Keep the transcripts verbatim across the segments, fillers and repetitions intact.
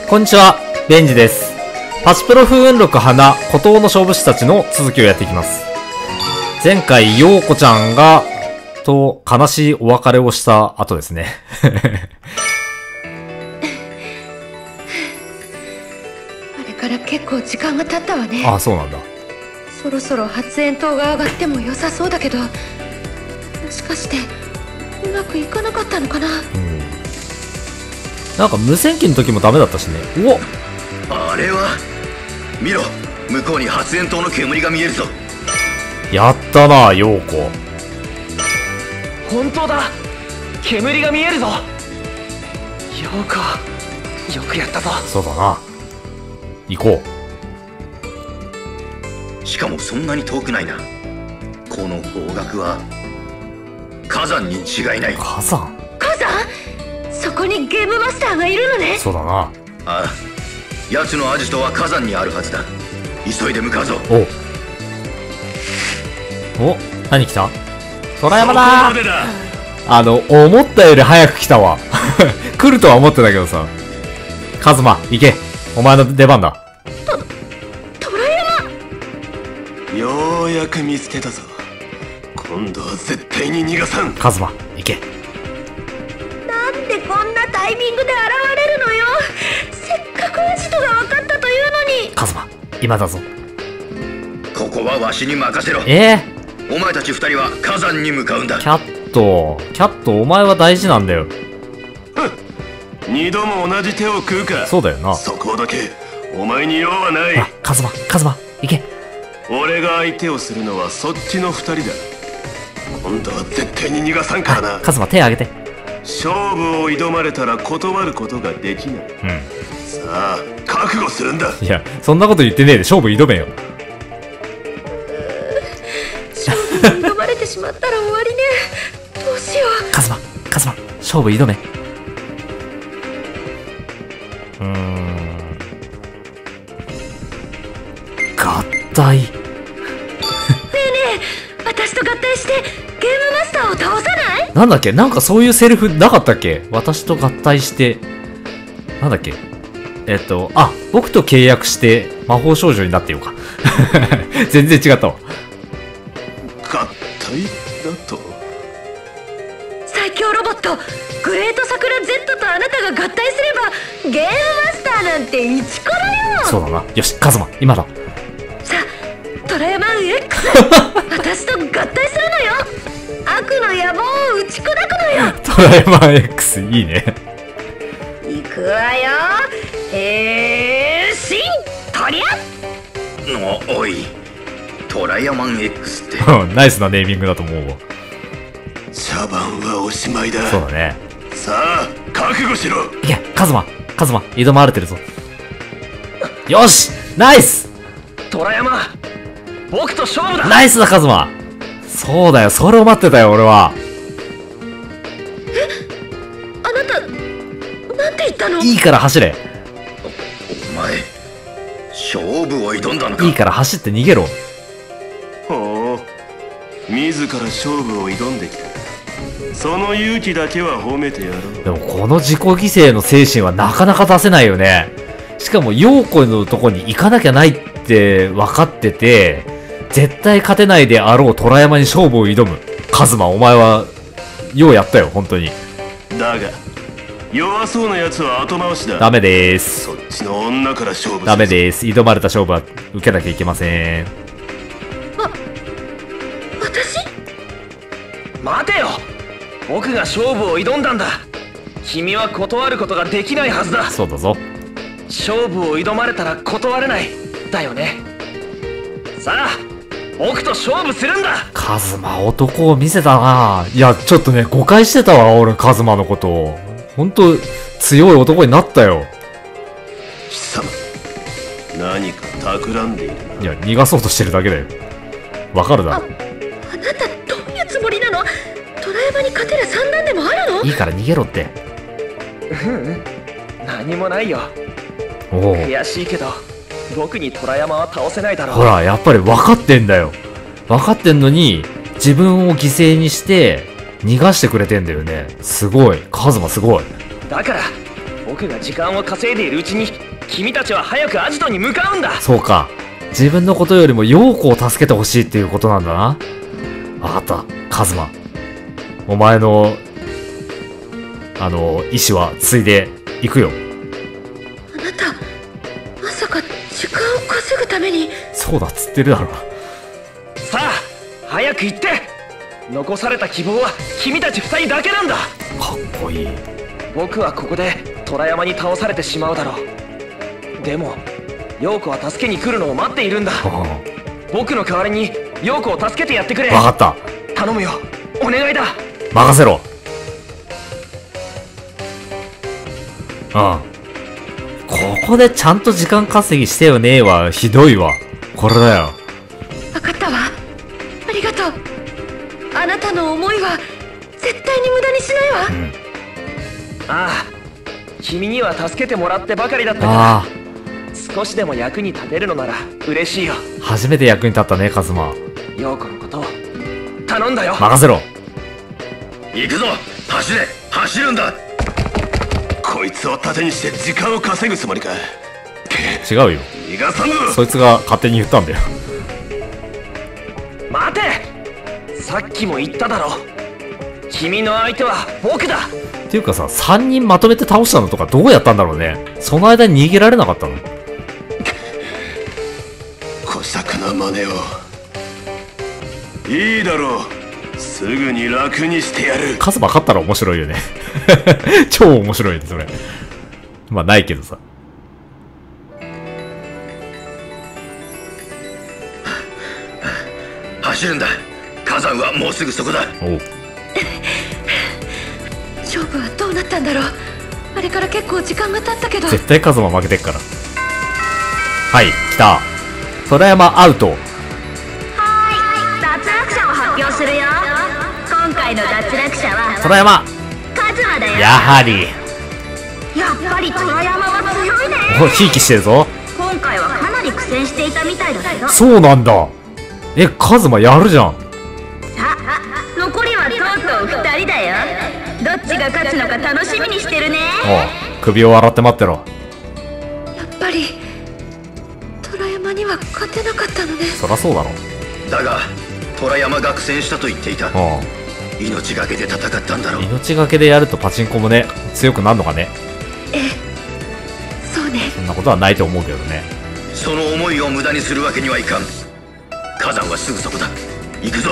こんにちは、ベンジです。パチプロ風雲録花、孤島の勝負師たちの続きをやっていきます。前回、ヨーコちゃんが、と、悲しいお別れをした後ですね。 あれから結構時間が経ったわね。 ああ、そうなんだ。 そろそろ発煙筒が上がっても良さそうだけど、もしかしてうまくいかなかったのかな。うん。 なんか無線機の時もダメだったしね。おっ、 あれは見ろ、向こうに発煙筒の煙が見えるぞ。 やったな、ヨーコ。 本当だ、煙が見えるぞ。ヨーコ、よくやったぞ。 そうだな、行こう。しかもそんなに遠くないな。この方角は火山に違いない。 火山？ 火山？そこにゲームマスターがいるのね。 そうだな。ああ、奴のアジトは火山にあるはずだ。急いで向かうぞ。 おお、何来た？空山だー。あの、思ったより早く来たわ。来るとは思ってたけどさ。カズマ、行け。お前の出番だ。 と、虎山。 ようやく見つけたぞ。今度は絶対に逃がさん。 カズマ、行け。 なんでこんなタイミングで現れるのよ。せっかくアジトが分かったというのに。 カズマ、今だぞ。 ここはわしに任せろ。 えー、 お前たち二人は火山に向かうんだ。 キャット、キャット、お前は大事なんだよ。 二度も同じ手を食うか。 そうだよな。 そこだけお前に用はない。 あ、カズマ、カズマ、行け。 俺が相手をするのはそっちの二人だ。今度は絶対に逃がさんからな。 カズマ、手挙げて。 勝負を挑まれたら断ることができない。うん。さあ、覚悟するんだ。 いや、そんなこと言ってねえで勝負挑めよ。 勝負に挑まれてしまったら終わりね。どうしよう。 カズマ、カズマ、勝負挑め。うーん。合体。ねえねえ、私と合体してゲームマスターを倒さない？ なんだっけ、なんかそういうセリフなかったっけ？私と合体して、なんだっけ、えっと、あ、僕と契約して魔法少女になってようか。全然違ったわ。 合体だと？ 最強ロボットグレートサクラ Z とあなたが合体すればゲームマスターなんてイチコだよ。 そうだな。よし、カズマ、今だ。 さあ、トラヤマン X 私と合体するのよ。悪の野望を打ち砕くのよ。 トラヤマン X いいね。 いくわよ。変身トリア。 お、おい、トラヤマン X ってナイスなネーミングだと思うわ。 茶番はおしまいだ。 そうだね。 さあ、覚悟しろ。 いけ、カズマ、カズマ、挑まれてるぞ。よし、ナイス。 虎山、僕と勝負だ。 ナイスだ、カズマ。そうだよ、それを待ってたよ、俺は。 え、あなた、なんて言ったの？ いいから走れ。 お前、勝負を挑んだのか？ いいから走って逃げろ。 ほう、自ら勝負を挑んできた。その勇気だけは褒めてやろう。 でもこの自己犠牲の精神はなかなか出せないよね。しかもヨーコのとこに行かなきゃないって分かってて、絶対勝てないであろう虎山に勝負を挑む。カズマ、お前はようやったよ、本当に。 だが弱そうなやつは後回しだ。 ダメでーす。 そっちの女から勝負する。 ダメでーす。挑まれた勝負は受けなきゃいけません。 あ、私？ 待てよ、僕が勝負を挑んだんだ。君は断ることができないはずだ。 そうだぞ。 勝負を挑まれたら断れないだよね。さあ、僕と勝負するんだ。 カズマ、男を見せたな。いや、ちょっとね、誤解してたわ、俺、カズマのことを。ほんと、強い男になったよ。 貴様、何か企んでいる。 いや、逃がそうとしてるだけだよ。わかるだろ。 あ、あなたどういうつもりなの？虎山に勝てる算段でもあるの？ いいから逃げろって。 うんうん、何もないよ。 おお。 悔しいけど、僕に虎山は倒せないだろう。 ほら、やっぱり分かってんだよ。分かってんのに、自分を犠牲にして、逃がしてくれてんだよね。すごい。カズマすごい。 だから、僕僕が時間を稼いでいるうちに君たちは早くアジトに向かうんだ。 そうか。自分のことよりも陽子を助けてほしいっていうことなんだな。わかった、カズマ。お前の、あの、意志は継いでいくよ。 あなた、まさか時間を稼ぐために。 そうだっつってるだろ。 さあ、早く行って。残された希望は君たち二人だけなんだ。 かっこいい。 僕はここで虎山に倒されてしまうだろう。でも陽子は助けに来るのを待っているんだ。僕の代わりに陽子を助けてやってくれ。 わかった。 頼むよ、お願いだ。 任せろ。うん。ここでちゃんと時間稼ぎしてよねえわ。ひどいわ。これだよ。 分かったわ。ありがとう。あなたの思いは絶対に無駄にしないわ。 うん。 ああ、君には助けてもらってばかりだったかああ。 ら、少しでも役に立てるのなら嬉しいよ。 初めて役に立ったね、カズマ。 陽子のことを頼んだよ。 任せろ。 行くぞ、走れ、走るんだ。 こいつを盾にして時間を稼ぐつもりか。 違うよ。 逃がさんぞ。 そいつが勝手に言ったんだよ。 待て、さっきも言っただろ。君の相手は僕だ。 っていうかさ、さんにんまとめて倒したのとかどうやったんだろうね。その間に逃げられなかったの？ 小作な真似を。いいだろう、すぐに楽にしてやる。 カズマ勝ったら面白いよね。超面白いね、それ。まあないけどさ。 走るんだ。火山はもうすぐそこだ。 おう。 勝負はどうなったんだろう。あれから結構時間が経ったけど。 絶対カズマ負けてっから。はい、来た。虎山アウト。 はーい、脱落者を発表するよ。今回の脱落者は虎山。 カズマだよ。 やはり。 やっぱり虎山は強いね。 お、ひいきしてるぞ。 今回はかなり苦戦していたみたいだけど。 そうなんだ。え、カズマやるじゃん。 さあ、残りはとうとうふたりだよ。どっちが勝つのか楽しみにしてるね。 おう、首を洗って待ってろ。 やっぱり虎山には勝てなかったのね。 そらそうだろ。 だが虎山が苦戦したと言っていた。 う命がけで戦ったんだろん。 う。 命がけでやるとパチンコもね、強くなるのかね。 ええ、そうね。 そんなことはないと思うけどね。 その思いを無駄にするわけにはいかん。火山はすぐそこだ。行くぞ。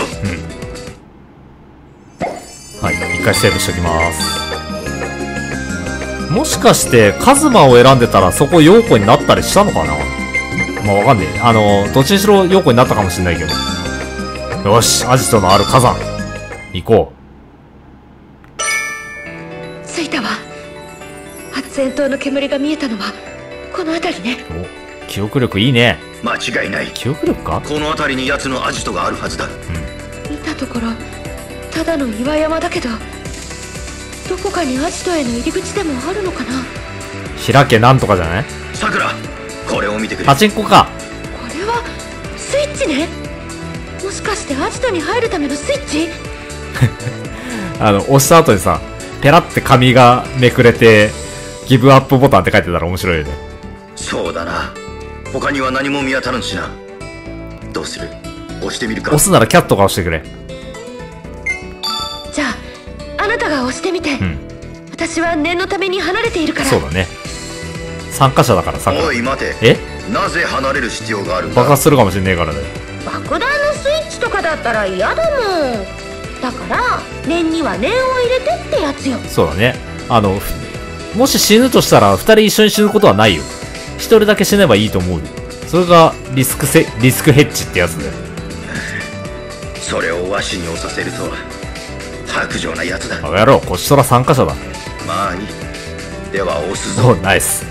はい、一回セーブしときます。もしかしてカズマを選んでたらそこ陽子になったりしたのかな。まあわかんねえ。あのどっちにしろ陽子になったかもしれないけど。よし、アジトのある火山行こう。着いたわ。発煙筒の煙が見えたのはこの辺りね。 お、記憶力いいね。 間違いない。 記憶力か。 この辺りに奴のアジトがあるはずだ。 見たところただの岩山だけど、どこかにアジトへの入り口でもあるのかな。 開けなんとかじゃない。 さくら、これを見てくれ。 パチンコか。 これはスイッチね。もしかしてアジトに入るためのスイッチ？ あの押した後にさ、ペラって紙がめくれてギブアップボタンって書いてたら面白いよね。 そうだな。他には何も見当たらんしな。どうする？押してみるか。 押すならキャットが押してくれ。 じゃああなたが押してみて。 うん。 私は念のために離れているから。 そうだね。参加者だからさ。 おい待て。 え？ なぜ離れる必要があるんだ。 爆発するかもしれねえからね。 爆弾のスイッチとかだったら嫌だもん。だから念には念を入れてってやつよ。 そうだね。あのもし死ぬとしたらふたり一緒に死ぬことはないよ。ひとりだけ死ねばいいと思うよ。それがリスクせリスクヘッジってやつだよ。 それをわしに押させるとは薄情なやつだ。 あ、やろう。こちとら参加者だ。 まあいい。では押すぞ。 お、ナイス。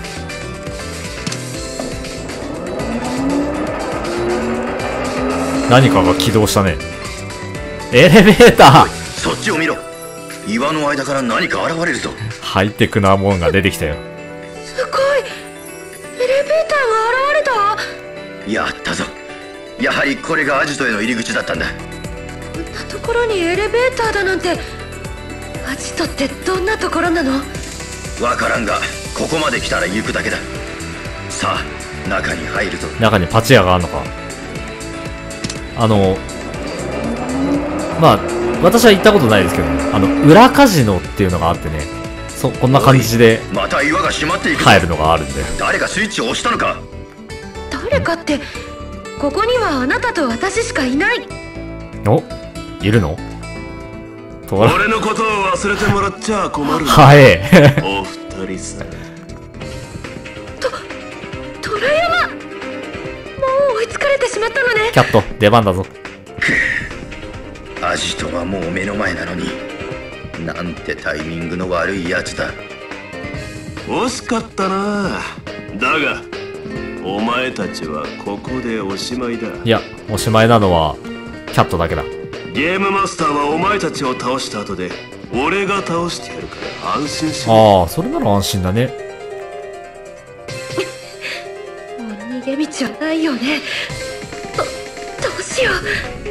何かが起動したね。エレベーター。 そっちを見ろ。岩の間から何か現れるぞ。 ハイテクなもんが出てきたよ。 すごい。エレベーターが現れた。 やったぞ。やはりこれがアジトへの入り口だったんだ。 こんなところにエレベーターだなんて。アジトってどんなところなの？ わからんがここまで来たら行くだけだ。さあ中に入るぞ。 中にパチ屋があるのか。あのまあ私は行ったことないですけど、あの裏カジノっていうのがあってね、そこんな感じでまた岩が閉まっていく。 入るのがあるんで。 誰がスイッチを押したのか。 誰かってここにはあなたと私しかいない。 お、いるの？とら俺のことを忘れてもらっちゃ困る。 はえお二人さ。 と虎山、もう追いつかれてしまったのね。 キャット出番だぞ。 アジトはもう目の前なのに、なんてタイミングの悪いやつだ。 惜しかったな。だがお前たちはここでおしまいだ。 いや、おしまいなのはキャットだけだ。 ゲームマスターはお前たちを倒した後で俺が倒してやるから安心しろ。 ああ、それなら安心だね。 もう逃げ道はないよね。どどうしよう。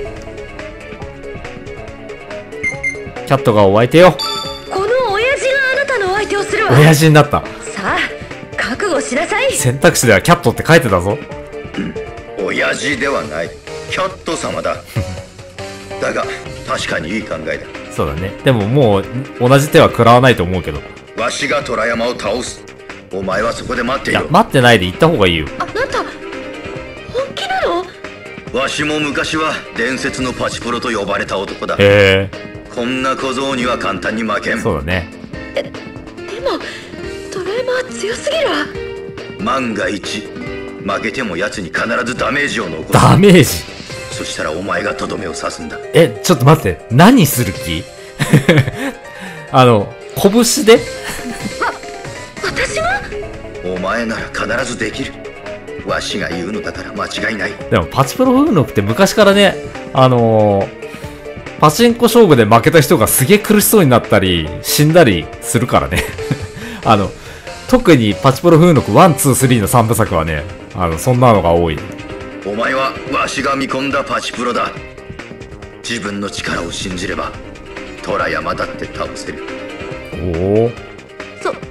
キャットがお相手よ。 この親父があなたのお相手をするわ。 親父になった。 さあ覚悟しなさい。 選択肢ではキャットって書いてたぞ。 親父ではない、キャット様だ。だが確かにいい考えだ。 そうだね。でももう同じ手は食らわないと思うけど。 わしが虎山を倒す。お前はそこで待っていろ。 いや、待ってないで行った方がいいよ。 あなた本気なの？ わしも昔は伝説のパチプロと呼ばれた男だ。 へこんな小僧には簡単に負けえ、 ん。 そうだね。 でも虎山は強すぎるわ。 万が一負けても奴に必ずダメージを残す。 ダメージ。 そしたらお前がとどめを刺すんだ。 え、ちょっと待って。何する気あの、拳で私はお前なら必ずできる。わしが言うのだから間違いない。 でもパチプロフーノクって昔からね、あのー、パチンコ勝負で負けた人がすげえ苦しそうになったり、死んだりするからね。あの、特にパチプロフーノクワン、ツー、スリーのさんぶさくはね、あの、そんなのが多い。 お前はわしが見込んだパチプロだ。自分の力を信じれば虎山だって倒せる。 おお。 そそん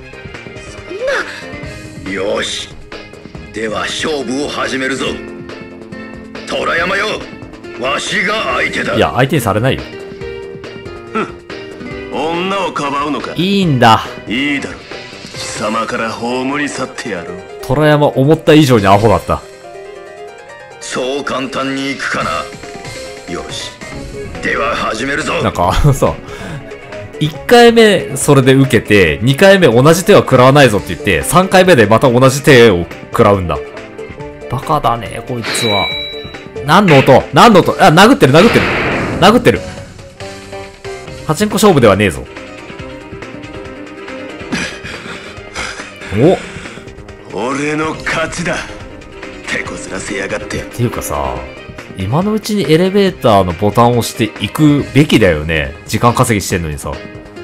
な。 よし、では勝負を始めるぞ。虎山よ、わしが相手だ。 いや、相手にされないよ。 女をかばうのか。 いいんだ。 いいだろう。貴様から葬り去ってやろう。 虎山思った以上にアホだった。 そう簡単にいくかな。よし、では始めるぞ。 なんか、あのさ、いっかいめそれで受けて、にかいめ同じ手は食らわないぞって言って、さんかいめでまた同じ手を食らうんだ。バカだね、こいつは。何の音？何の音？あ、殴ってる、殴ってる。殴ってる。パチンコ勝負ではねえぞ。お俺の勝ちだ。手こずらせやがって。 っていうかさ、今のうちにエレベーターのボタンを押して行くべきだよね。時間稼ぎしてんのにさ。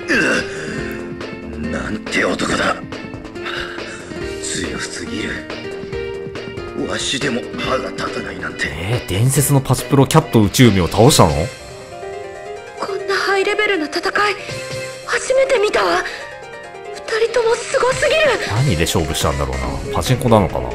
なんて男だ。強すぎる。わしでも歯が立たないなんて。 えー、伝説のパチプロキャット宇宙海を倒したの？ こんなハイレベルな戦い初めて見たわ。二人ともすごすぎる。 何で勝負したんだろうな。パチンコなのかな。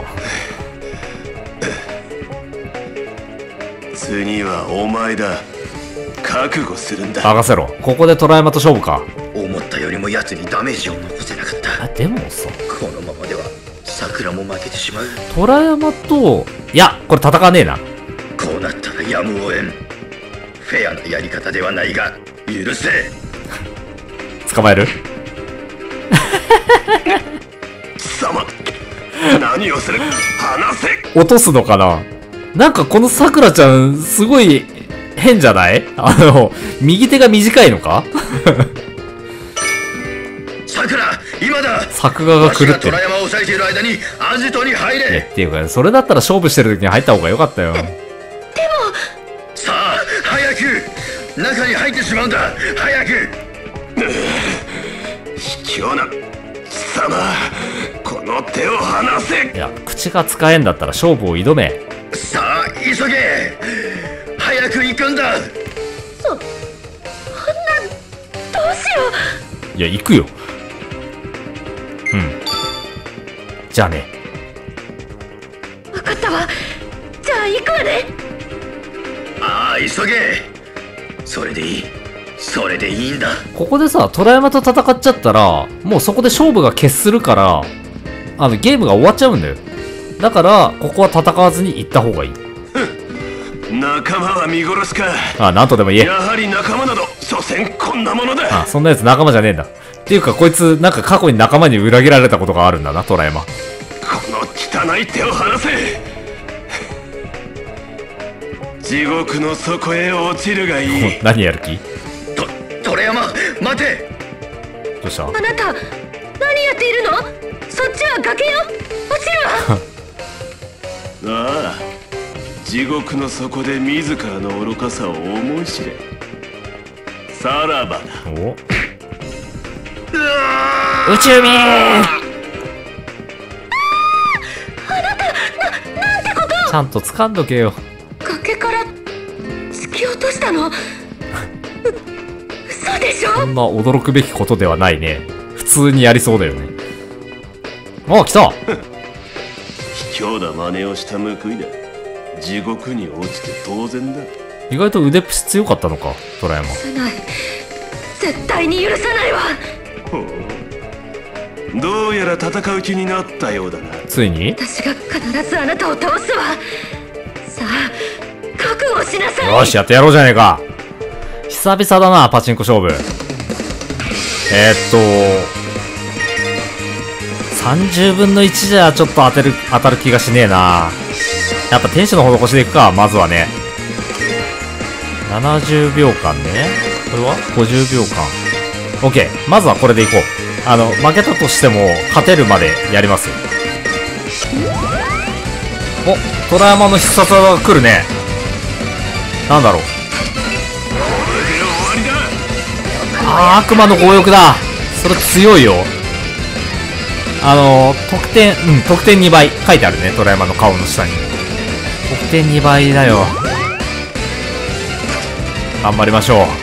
次はお前だ。覚悟するんだ。 任せろ。ここで虎山と勝負か。 思ったよりも奴にダメージを残せなかった。 あ、でもさ、 このままでは桜も負けてしまう。 虎山と、いや、これ戦わねえな。 こうなったらやむを得ん。フェアなやり方ではないが許せ。 捕まえる？ 貴様、何をする？離せ。 落とすのかな。なんかこのさくらちゃん、すごい変じゃない？あの、右手が短いのか？ 桜、今だ。 作画が狂ってる。 虎山を抑えている間にアジトに入れ。 え、っていうか、それだったら勝負してる時に入った方が良かったよ。 さあ早く中に入ってしまうんだ。早く。 卑怯な貴様、この手を離せ。 いや、口が使えんだったら勝負を挑め。 さあ急げ。早く行くんだ。 そそんな、どうしよいや、行くよ。うん。 じゃあね。 分かったわ。じゃあ行くわね。 ああ、急げ。それでいい。それでいいんだ。 ここでさ、虎山と戦っちゃったら、もうそこで勝負が決するから、あの、ゲームが終わっちゃうんだよ。だから、ここは戦わずに行った方がいい。 仲間は見殺しか。 あ、なんとでも言え。 やはり仲間など、所詮こんなものだ。 あ、そんなやつ仲間じゃねえんだ。っていうか、こいつ、なんか過去に仲間に裏切られたことがあるんだな、虎山。 この汚い手を離せ。地獄の底へ落ちるがいい。 何やる気？ と、虎山、待て。 どうした？ あなた、何やっているの？そっちは崖よ。落ちるわ。 ああ、地獄の底で自らの愚かさを思い知れ。さらばだ。 お？宇宙民！ちゃんと掴んどけよ。 崖から突き落としたの？う嘘でしょ？ そんな驚くべきことではないね。普通にやりそうだよね。あ、来た。 卑怯な真似をした報いだ。地獄に落ちて当然だ。 意外と腕っぷし強かったのか、虎山。 許さない。絶対に許さないわ。 ほう、どうやら戦う気になったようだな。 ついに？ 私が必ずあなたを倒すわ。さあ、覚悟しなさい。 よし、やってやろうじゃねえか。久々だな、パチンコ勝負。えー、っと、さんじゅうぶんのいちじゃちょっと当てる、当たる気がしねえな。やっぱ天使の施しでいくか、まずはね。ななじゅうびょうかんね。これはごじゅうびょうかん。オッケー。まずはこれでいこう。あの、負けたとしても、勝てるまでやりますよ。お、虎山の必殺技が来るね。なんだろう。あー、悪魔の強欲だ。それ強いよ。あのー、得点、うん、得点にばい。書いてあるね、虎山の顔の下に。得点にばいだよ。頑張りましょ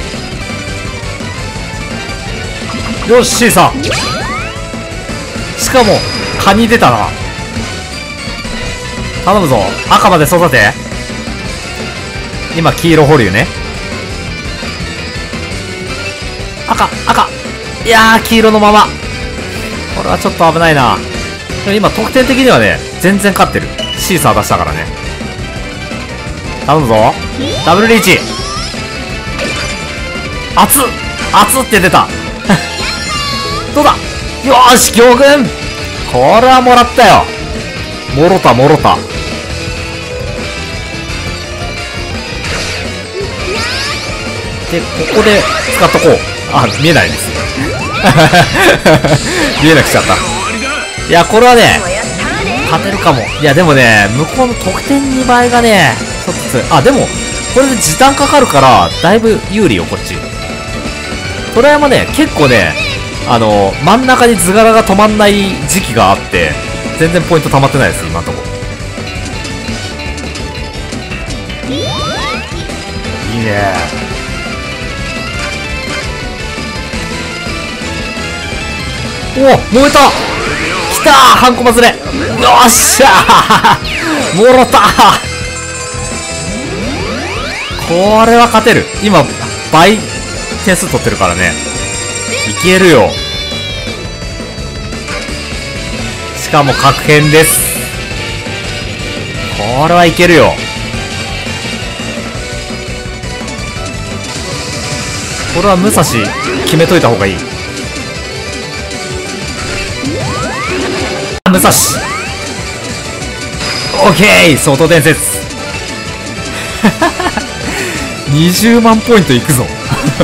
う。よし、シーさん。しかも、カニ出たな。頼むぞ。赤まで育て。今、黄色掘るよね。赤、赤。いやー、黄色のまま。これはちょっと危ないな。でも今、得点的にはね、全然勝ってる。シーサー出したからね。頼むぞ。ダブルリーチ。熱っ熱って出た。どうだ。よーし、強軍。これはもらったよ。もろたもろた。で、ここで使っとこう。あ、見えないです。見えなくしちゃった。いや、これはね、勝てるかも。いや、でもね、向こうの得点にばいがね、ちょっと強い。あ、でも、これで時短かかるから、だいぶ有利よ、こっち。虎山ね、結構ね、あの、真ん中に図柄が止まんない時期があって、全然ポイント溜まってないです、今のとこ。いいね。おお、燃えた。きたー、ハンコまずれ。よっしゃーもろたー。これは勝てる。今、倍点数取ってるからね。いけるよ。しかも確変です。これはいけるよ。これは武蔵決めといた方がいい。武蔵オッケー、相当伝説。にじゅうまんポイントいくぞ。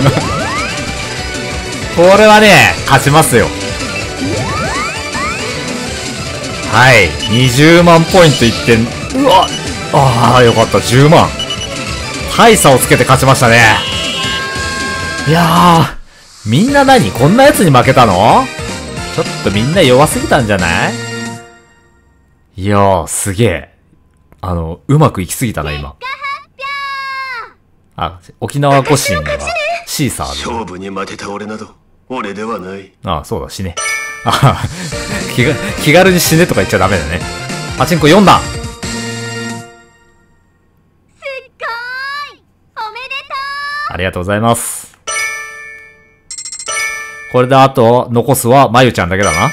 これはね、勝ちますよ。はい、にじゅうまんポイントいってん。うわ、ああ、よかった、じゅうまん。大差をつけて勝ちましたね。いやー、みんな何こんなやつに負けたの？ちょっとみんな弱すぎたんじゃない？いやー、すげえ。あの、うまくいきすぎたな、今。あ、沖縄古神はシーサーで。 勝負に負けた俺など、俺ではない。 ああ、そうだしね。あ気が気軽に死ねとか言っちゃダメだね。パチンコよんだん。 すっごーいおめでとありがとうございます。これであと残すはまゆちゃんだけだな。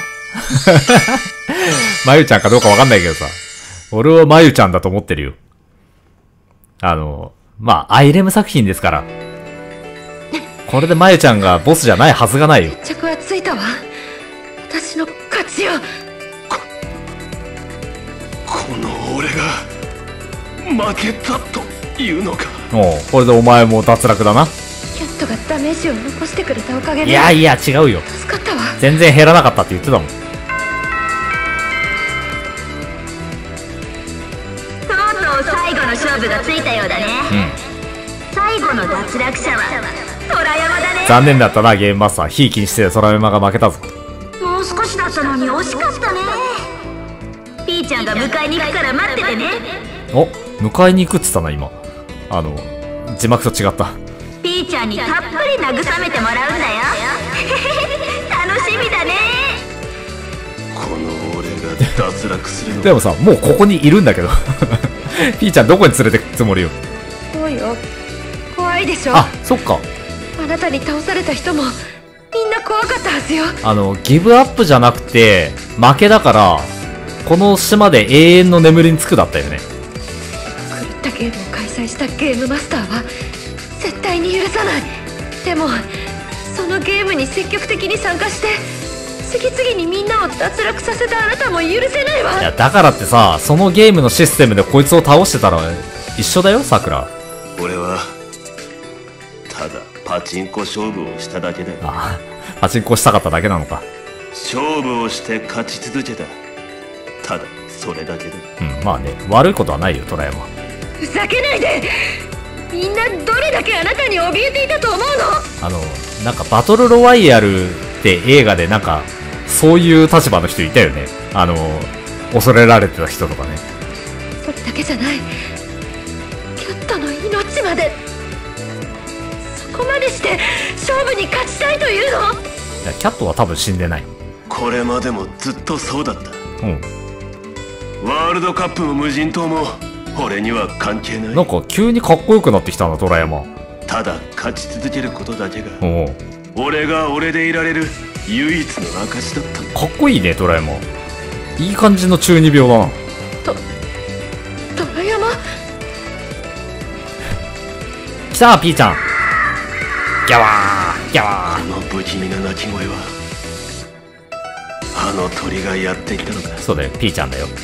まゆちゃんかどうかわかんないけどさ。俺はまゆちゃんだと思ってるよ。あの、まあ、アイレム作品ですから。これでまゆちゃんがボスじゃないはずがないよ。 決着はついたわ。私の勝ちよ。 この俺が負けたというのか。 おう、これでお前も脱落だな。 キャットがダメージを残してくれたおかげで。 いやいや、違うよ。 助かったわ。 全然減らなかったって言ってたもん。 とうとう最後の勝負がついたようだね。 うん。 最後の脱落者は虎山だね。 残念だったな、ゲームマスター。ひいきにして空山が負けたぞ。 もう少しだったのに惜しかったね。ピーちゃんが迎えに行くから待っててね。 お、迎えに行くっつったな、今。あの、字幕と違った。 ピーちゃんにたっぷり慰めてもらうんだよ。楽しみだね。 この俺が脱落するのでもさ、もうここにいるんだけど。ピーちゃんどこに連れてくつもりよ。 そうよ。怖いでしょ。 あ、そっか。 あなたに倒された人もみんな怖かったはずよ。 あの、ギブアップじゃなくて、負けだから、この島で永遠の眠りにつくだったよね。 狂ったゲームを開催したゲームマスターは絶対に許さない。でもそのゲームに積極的に参加して次々にみんなを脱落させたあなたも許せないわ。 いや、だからってさ、そのゲームのシステムでこいつを倒してたら一緒だよ、さくら。 俺はただパチンコ勝負をしただけだ。 ああ、パチンコしたかっただけなのか。 勝負をして勝ち続けた。ただそれだけだ。 うん、まあね、悪いことはないよ、虎山。 ふざけないで。みんなどれだけあなたに怯えていたと思うの。 あの、なんかバトルロワイヤルって映画でなんか、そういう立場の人いたよね。あの、恐れられてた人とかね。 それだけじゃない。キャットの命まで。そこまでして勝負に勝ちたいというの。 いや、キャットは多分死んでない。 これまでもずっとそうだった。 うん。 ワールドカップも無人島も俺には関係ない。 なんか急にかっこよくなってきたな、虎山。 ただ勝ち続けることだけがおう、 俺が俺でいられる唯一の証だったんだ。 かっこいいね、虎山。いい感じの中二病だな。 と虎山。 来たー、ピーちゃん。ギャワーギャワあの不気味な鳴き声はあの鳥がやってきたのだ。 ー。そうだよ、ピーちゃんだよ。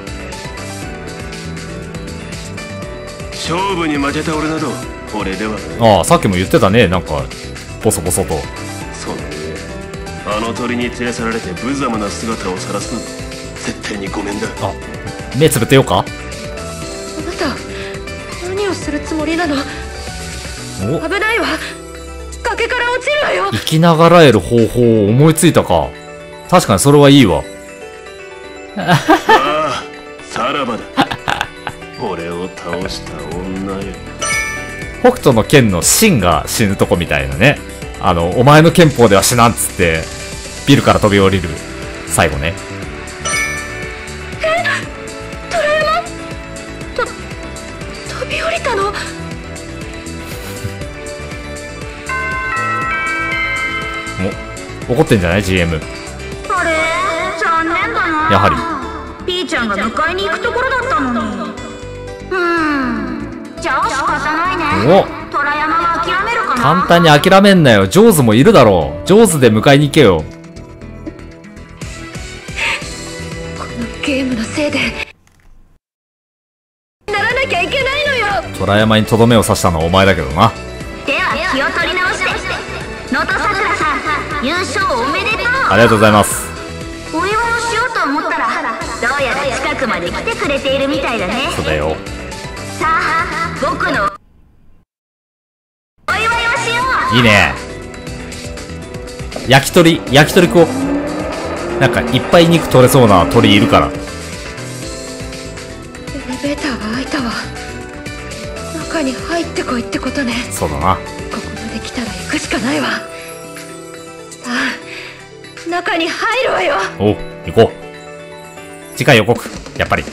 勝負に負けた俺など俺ではない。 ああ、さっきも言ってたね、なんかボソボソと。 その上あの鳥に連れ去られて無様な姿を晒すの絶対にごめんだ。 あ、目つぶってようか。 あなた何をするつもりなの。 お、 危ないわ。崖から落ちるわよ。 生きながらえる方法を思いついたか。確かにそれはいいわ。 ああ、さらばだ。俺を倒した女よ。 北斗の剣のシンが死ぬとこみたいなね。あの、お前の憲法では死なんっつってビルから飛び降りる最後ね。 え、虎山と飛び降りたの。 お、怒ってんじゃない ジーエム。 あれ残念だな。 やはりピーちゃんが迎えに行くところだったのに。うーん、じゃあ仕方ないね。 お、 虎山は諦めるかな。 簡単に諦めんなよ。ジョーズもいるだろう。ジョーズで迎えに行けよ。 このゲームのせいでならなきゃいけないのよ。 虎山にとどめを刺したのはお前だけどな。 では気を取り直して能登さくらさん、優勝おめでとう。 ありがとうございます。 お祝いをしようと思ったらどうやら近くまで来てくれているみたいだね。 そうだよ。 さあ僕のお祝いをしよう。 いいね。焼き鳥、焼き鳥食おう。なんかいっぱい肉取れそうな鳥いるから。 エレベーターが開いたわ。中に入ってこいってことね。 そうだな。 ここまで来たら行くしかないわ。さあ中に入るわよ。 お、行こう。 次回予告。やっぱり。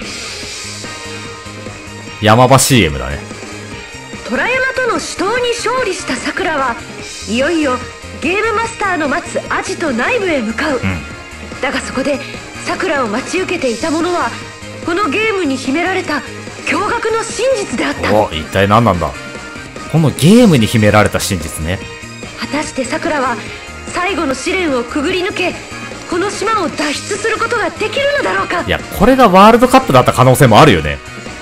山場 シーエム だね。 虎山との死闘に勝利したさくらはいよいよゲームマスターの待つアジト内部へ向かう、うん、だがそこでさくらを待ち受けていたものはこのゲームに秘められた驚愕の真実であった。 お、一体何なんだ。このゲームに秘められた真実ね。 果たしてさくらは最後の試練をくぐり抜けこの島を脱出することができるのだろうか。 いや、これがワールドカップだった可能性もあるよね。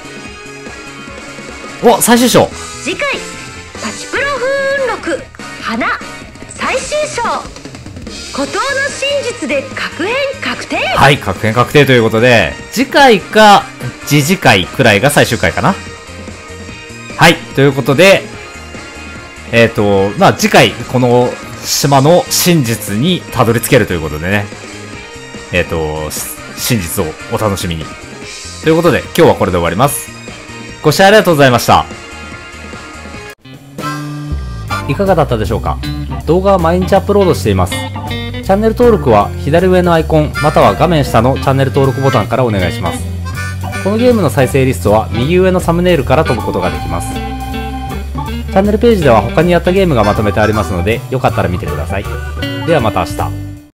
お、最終章。 次回パチプロ風雲録花最終章孤島の真実で確変確定。 はい、確変確定ということで、次回か次次回くらいが最終回かな。はい、ということで、えっと、まあ次回この島の真実にたどり着けるということでね、えっと、真実をお楽しみに。ということで、今日はこれで終わります。ご視聴ありがとうございました。いかがだったでしょうか。動画は毎日アップロードしています。チャンネル登録は左上のアイコンまたは画面下のチャンネル登録ボタンからお願いします。このゲームの再生リストは右上のサムネイルから飛ぶことができます。チャンネルページでは他にやったゲームがまとめてありますので、よかったら見てください。ではまた明日。